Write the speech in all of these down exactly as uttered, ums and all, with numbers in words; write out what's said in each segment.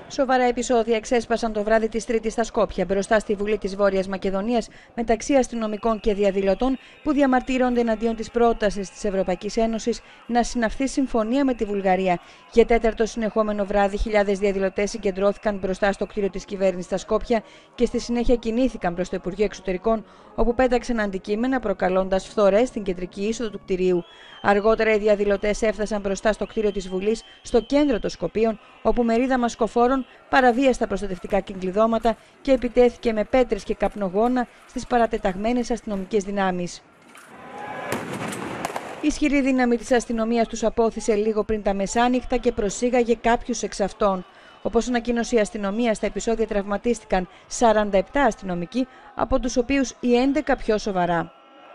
Σοβαρά επεισόδια εξέσπασαν το βράδυ της Τρίτης στα Σκόπια, μπροστά στη Βουλή της Βόρειας Μακεδονίας, μεταξύ αστυνομικών και διαδηλωτών που διαμαρτύρονται εναντίον της πρότασης της Ευρωπαϊκής Ένωσης να συναυθεί συμφωνία με τη Βουλγαρία. Για τέταρτο συνεχόμενο βράδυ, χιλιάδες διαδηλωτές συγκεντρώθηκαν μπροστά στο κτίριο της κυβέρνησης στα Σκόπια και στη συνέχεια κινήθηκαν προς το Υπουργείο Εξωτερικών, όπου πέταξαν αντικείμενα προκαλώντας φθορές στην κεντρική είσοδο του κτηρίου. Αργότερα, οι διαδηλωτές έφτασαν μπροστά στο κτίριο της Βουλής, στο κέντρο των Σκοπίων, όπου μερίδα μασκοφόρων παραβίασε τα προστατευτικά κυκλειδώματα και επιτέθηκε με πέτρες και καπνογόνα στις παρατεταγμένες αστυνομικές δυνάμεις. Η ισχυρή δύναμη της αστυνομίας τους απόθυσε λίγο πριν τα μεσάνυχτα και προσήγαγε κάποιους εξ αυτών. Όπως ανακοίνωσε η αστυνομία, στα επεισόδια τραυματίστηκαν σαράντα επτά αστυνομικοί, από τους οποίους οι έντεκα πιο σοβαρά.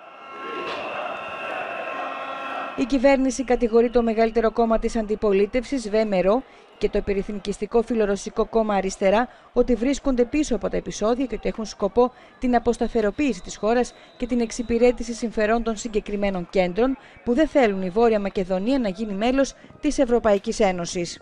Η κυβέρνηση κατηγορεί το μεγαλύτερο κόμμα της αντιπολίτευσης, ΒΜΡΟ, και το υπερεθνικιστικό φιλορωσικό κόμμα Αριστερά ότι βρίσκονται πίσω από τα επεισόδια και ότι έχουν σκοπό την αποσταθεροποίηση της χώρας και την εξυπηρέτηση συμφερόντων συγκεκριμένων κέντρων που δεν θέλουν η Βόρεια Μακεδονία να γίνει μέλος της Ευρωπαϊκής Ένωσης.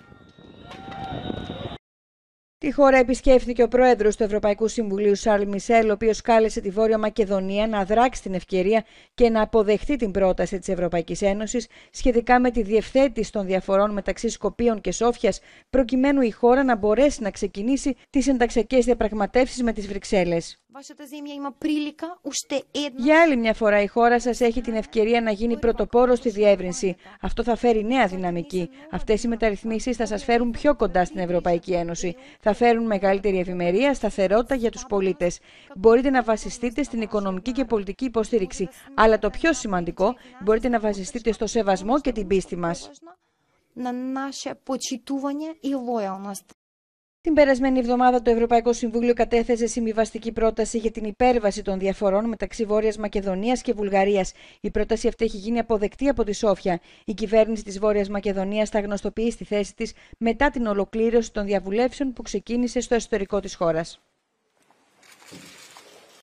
Τη χώρα επισκέφθηκε ο πρόεδρος του Ευρωπαϊκού Συμβουλίου, Σαρλ Μισελ, ο οποίος κάλεσε τη Βόρεια Μακεδονία να δράξει την ευκαιρία και να αποδεχτεί την πρόταση της Ευρωπαϊκής Ένωσης σχετικά με τη διευθέτηση των διαφορών μεταξύ Σκοπίων και Σόφιας, προκειμένου η χώρα να μπορέσει να ξεκινήσει τις ενταξιακές διαπραγματεύσεις με τις Βρυξέλλες. Για άλλη μια φορά, η χώρα σας έχει την ευκαιρία να γίνει πρωτοπόρος στη διεύρυνση. Αυτό θα φέρει νέα δυναμική. Αυτές οι μεταρρυθμίσεις θα σας φέρουν πιο κοντά στην Ευρωπαϊκή Ένωση. Θα φέρουν μεγαλύτερη ευημερία, σταθερότητα για τους πολίτες. Μπορείτε να βασιστείτε στην οικονομική και πολιτική υποστήριξη. Αλλά το πιο σημαντικό, μπορείτε να βασιστείτε στο σεβασμό και την πίστη μας. Την περασμένη εβδομάδα το Ευρωπαϊκό Συμβούλιο κατέθεσε συμβιβαστική πρόταση για την υπέρβαση των διαφορών μεταξύ Βόρειας Μακεδονίας και Βουλγαρίας. Η πρόταση αυτή έχει γίνει αποδεκτή από τη Σόφια. Η κυβέρνηση της Βόρειας Μακεδονίας θα γνωστοποιήσει τη θέση της μετά την ολοκλήρωση των διαβουλεύσεων που ξεκίνησε στο εσωτερικό της χώρας.